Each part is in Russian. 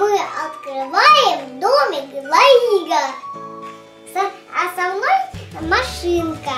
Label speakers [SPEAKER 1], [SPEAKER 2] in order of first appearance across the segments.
[SPEAKER 1] мы открываем домик Лаига. А со мной машинка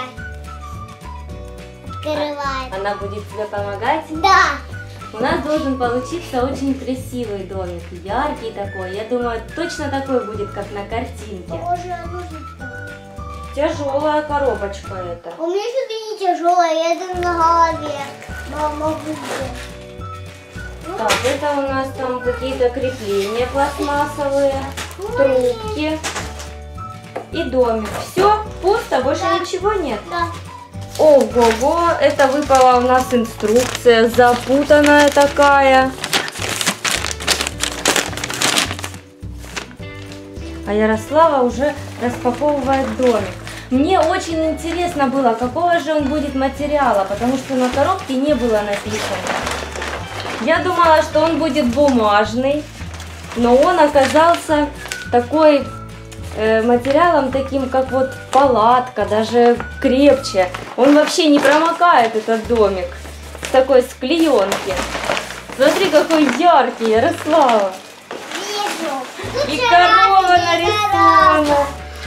[SPEAKER 1] открывает.
[SPEAKER 2] Она будет тебе помогать?
[SPEAKER 1] Да.
[SPEAKER 2] У нас должен получиться очень красивый домик, яркий такой. Я думаю, точно такой будет, как на картинке.
[SPEAKER 1] Боже, нужно.
[SPEAKER 2] Тяжелая коробочка это.
[SPEAKER 1] У меня что-то не тяжелое, я иду на голове. Могу сделать.
[SPEAKER 2] Так, это у нас там какие-то крепления пластмассовые, трубки и домик. Все, пусто, больше
[SPEAKER 1] Да.
[SPEAKER 2] ничего нет.
[SPEAKER 1] Да.
[SPEAKER 2] Ого-го, это выпала у нас инструкция, запутанная такая. А Ярослава уже распаковывает домик. Мне очень интересно было, какого же он будет материала, потому что на коробке не было написано. Я думала, что он будет бумажный, но он оказался такой материалом таким, как вот палатка, даже крепче. Он вообще не промокает, этот домик, с такой с клеенки. Смотри, какой яркий, Ярослава.
[SPEAKER 1] Вижу.
[SPEAKER 2] И корова нарисована.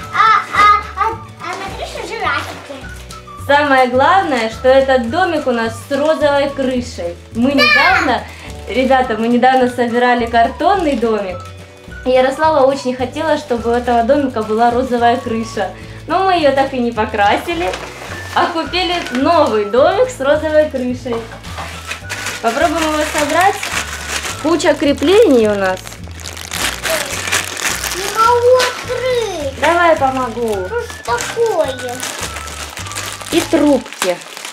[SPEAKER 1] А на крыше жирафики.
[SPEAKER 2] Самое главное, что этот домик у нас с розовой крышей. Мы недавно, ребята, мы недавно собирали картонный домик. И Ярослава очень хотела, чтобы у этого домика была розовая крыша. Но мы ее так и не покрасили, а купили новый домик с розовой крышей. Попробуем его собрать. Куча креплений у нас.
[SPEAKER 1] Не могу открыть.
[SPEAKER 2] Давай помогу.
[SPEAKER 1] Что такое?
[SPEAKER 2] И трубки.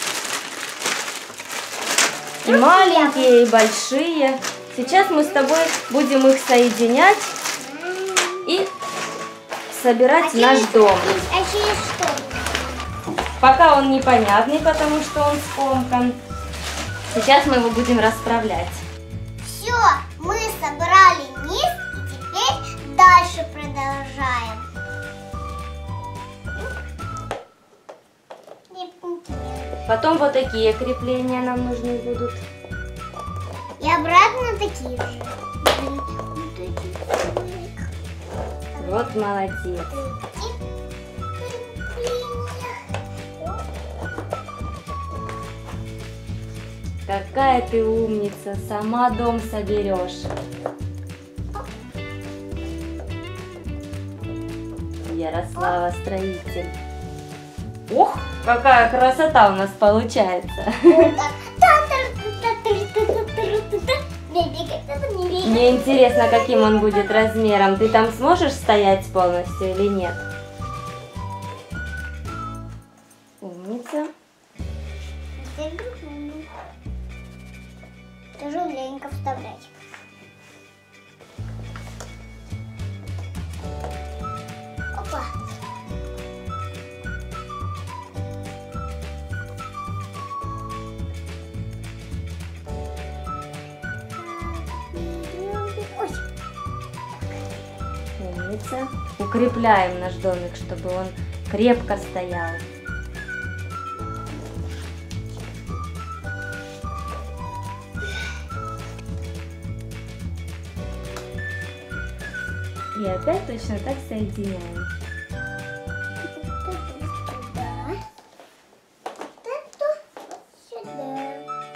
[SPEAKER 2] И маленькие, и большие. Сейчас мы с тобой будем их соединять и собирать наш дом.
[SPEAKER 1] А через что?
[SPEAKER 2] Пока он непонятный, потому что он скомкан. Сейчас мы его будем расправлять.
[SPEAKER 1] Все, мы собрали низ и теперь дальше продолжаем.
[SPEAKER 2] Потом вот такие крепления нам нужны будут.
[SPEAKER 1] И обратно такие же.
[SPEAKER 2] Вот молодец. Какая ты умница, сама дом соберешь. Ярослава строитель. Ух, какая красота у нас получается. Мне интересно, каким он будет размером. Ты там сможешь стоять полностью или нет? Умница.
[SPEAKER 1] Тяжеленько вставлять. Опа. Ой.
[SPEAKER 2] Умница. Укрепляем наш домик, чтобы он крепко стоял. И опять точно так соединяем.
[SPEAKER 1] Туда. Вот это сюда.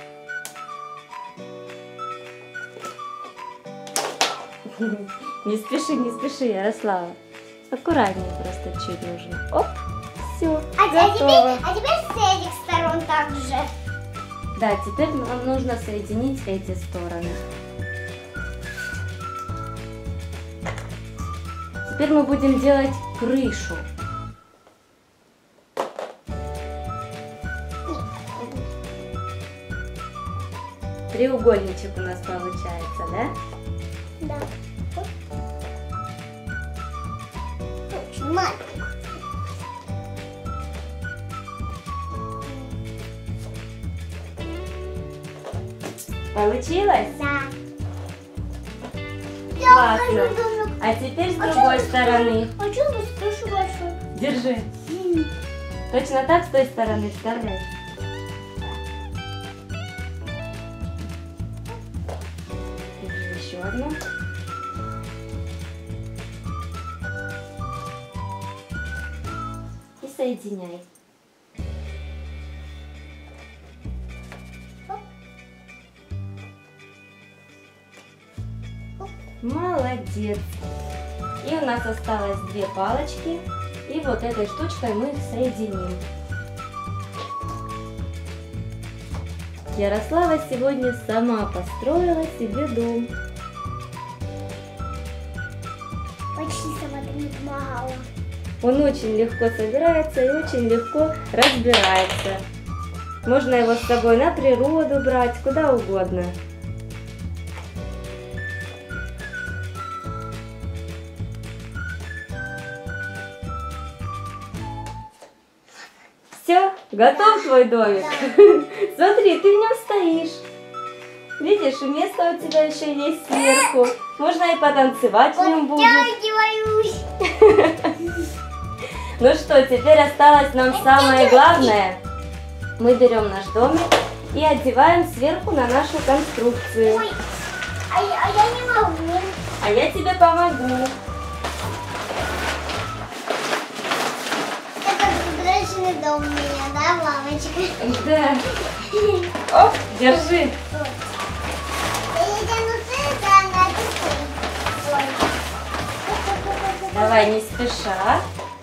[SPEAKER 2] Не спеши, Ярослава. Аккуратнее просто чуть нужно. Оп, все, готово.
[SPEAKER 1] А теперь с этих сторон также.
[SPEAKER 2] Да, теперь нам нужно соединить эти стороны. Теперь мы будем делать крышу. Треугольничек у нас получается, да?
[SPEAKER 1] Да. Очень маленький.
[SPEAKER 2] Получилось?
[SPEAKER 1] Да.
[SPEAKER 2] Классно. А теперь с другой стороны.
[SPEAKER 1] А что у вас крыша большая?
[SPEAKER 2] Держи. Точно так с той стороны вставляй. Держи еще одну. соединяй. Молодец. И у нас осталось 2 палочки. И вот этой штучкой мы их соединим. Ярослава сегодня сама построила себе дом.
[SPEAKER 1] Почти сама не помогала.
[SPEAKER 2] Он очень легко собирается и очень легко разбирается. Можно его с собой на природу брать, куда угодно. Все, готов твой домик? Смотри, ты в нем стоишь. Видишь, и место у тебя еще есть сверху. Можно и потанцевать в нем будет.
[SPEAKER 1] Подтягиваюсь.
[SPEAKER 2] Ну что, теперь осталось нам самое главное. Мы берем наш домик и одеваем сверху на нашу конструкцию.
[SPEAKER 1] Ой, а я не могу.
[SPEAKER 2] А я тебе помогу.
[SPEAKER 1] Это взрачный дом у меня, да, мамочка?
[SPEAKER 2] Да. Оп, держи.
[SPEAKER 1] Я тяну это, она ты. Ой.
[SPEAKER 2] Давай, не спеша.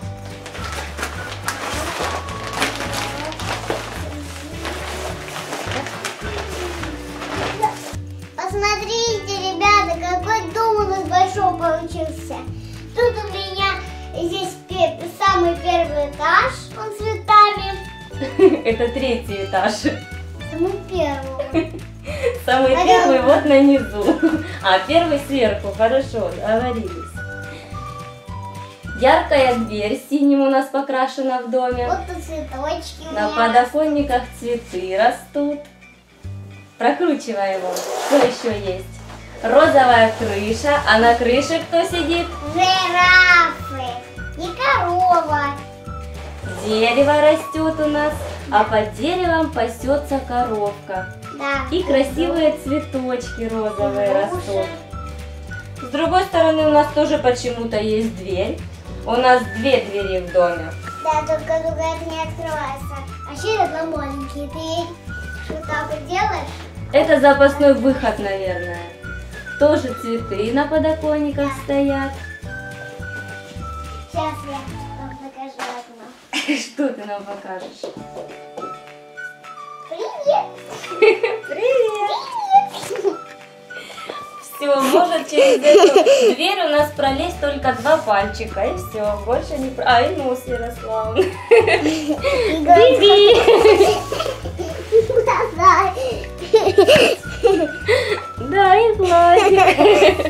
[SPEAKER 1] Посмотрите, ребята, какой дом у нас большой получился. Тут у меня здесь самый первый этаж, он с цветами.
[SPEAKER 2] Это 3-й этаж.
[SPEAKER 1] Самый первый.
[SPEAKER 2] Самый первый вот на низу. А первый сверху. Хорошо, договорились. Яркая дверь синим у нас покрашена в доме.
[SPEAKER 1] Вот тут цветочки у
[SPEAKER 2] На
[SPEAKER 1] меня.
[SPEAKER 2] подоконниках цветы растут. Прокручивай его. Что еще есть? Розовая крыша. А на крыше кто сидит?
[SPEAKER 1] Жирафы. И корова.
[SPEAKER 2] Дерево растет у нас. А под деревом пасется коровка.
[SPEAKER 1] Да.
[SPEAKER 2] И красивые цветочки розовые растут.
[SPEAKER 1] Груша.
[SPEAKER 2] С другой стороны у нас тоже почему-то есть дверь. У нас 2 двери в доме.
[SPEAKER 1] Да, только это не открывается. А еще одна маленькая дверь. Что так вот делаешь?
[SPEAKER 2] Это запасной выход, наверное. Тоже цветы на подоконниках стоят.
[SPEAKER 1] Сейчас я вам покажу одно.
[SPEAKER 2] Что ты нам покажешь?
[SPEAKER 1] Привет!
[SPEAKER 2] Привет! Все, может через эту дверь у нас пролезть только 2 пальчика, и все, больше не... А, и нос Ярославна. Биби! Да, и глазик.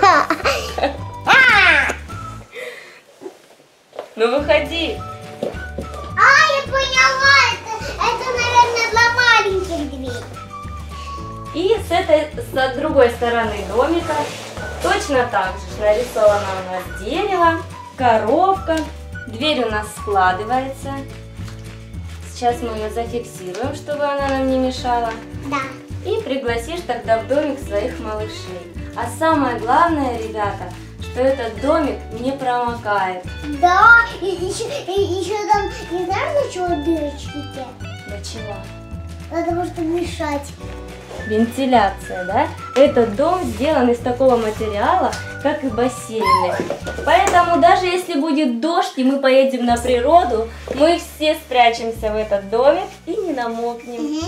[SPEAKER 2] Ну выходи.
[SPEAKER 1] Я поняла, это, наверное, для маленьких дверей.
[SPEAKER 2] И с другой стороны домика точно так же нарисовано у нас дерево, коровка. Дверь у нас складывается. Сейчас мы ее зафиксируем, чтобы она нам не мешала.
[SPEAKER 1] Да.
[SPEAKER 2] И пригласишь тогда в домик своих малышей. А самое главное, ребята, что этот домик не промокает.
[SPEAKER 1] Да, и еще там, не знаешь, для чего дырочки-то?
[SPEAKER 2] Для чего?
[SPEAKER 1] Для того, чтобы мешать.
[SPEAKER 2] Вентиляция, да? Этот дом сделан из такого материала, как и бассейны. Поэтому даже если будет дождь и мы поедем на природу, мы все спрячемся в этот домик и не намокнем.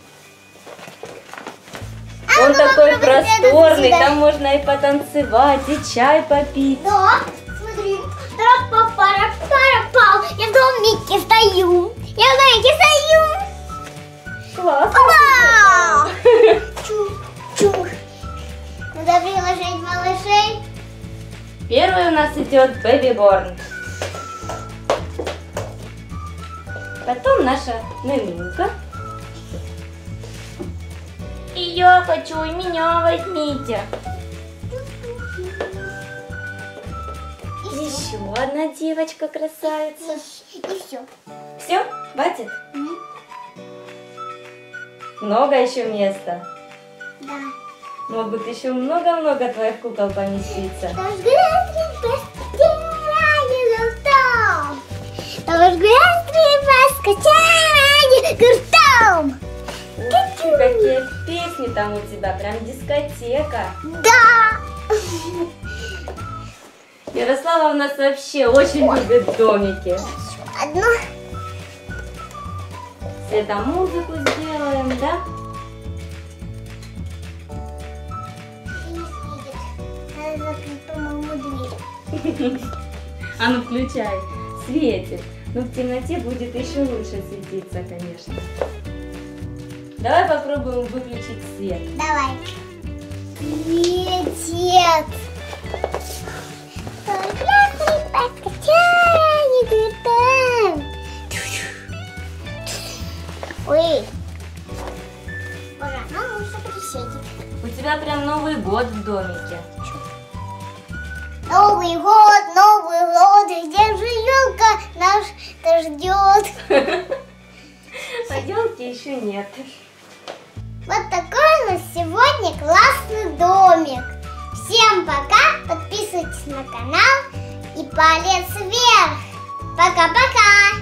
[SPEAKER 2] Он такой просторный, там можно и потанцевать, и чай попить.
[SPEAKER 1] Да, смотри. Тара-па-пара-пара-пау. Я в домике стою. Я в домике стою.
[SPEAKER 2] Классно.
[SPEAKER 1] Вау! Чух-чух. Надо приложить малышей.
[SPEAKER 2] Первый у нас идет Baby Born. Потом наша Нынука. И я хочу, и меня возьмите. Еще одна девочка красавица.
[SPEAKER 1] И все.
[SPEAKER 2] Все, хватит? Много еще места.
[SPEAKER 1] Да.
[SPEAKER 2] Могут еще много-много твоих кукол поместиться.
[SPEAKER 1] Там Давай гулять, скачай крутом.
[SPEAKER 2] Ух ты, какие песни там у тебя, прям дискотека.
[SPEAKER 1] Да.
[SPEAKER 2] Ярослава у нас вообще очень любит домики.
[SPEAKER 1] Одну.
[SPEAKER 2] Это музыку сделаем, да?
[SPEAKER 1] Надо закрыть, по-моему, дверь.
[SPEAKER 2] А ну включай, светит. Ну в темноте будет еще лучше светиться, конечно. Давай попробуем выключить свет.
[SPEAKER 1] Давай. Светит. Ой. Боже, ну лучше присветит.
[SPEAKER 2] У тебя прям Новый год в домике.
[SPEAKER 1] Новый год, где же елка наш ждет?
[SPEAKER 2] А елки еще нет.
[SPEAKER 1] Вот такой у нас сегодня классный домик. Всем пока, подписывайтесь на канал и палец вверх. Пока-пока.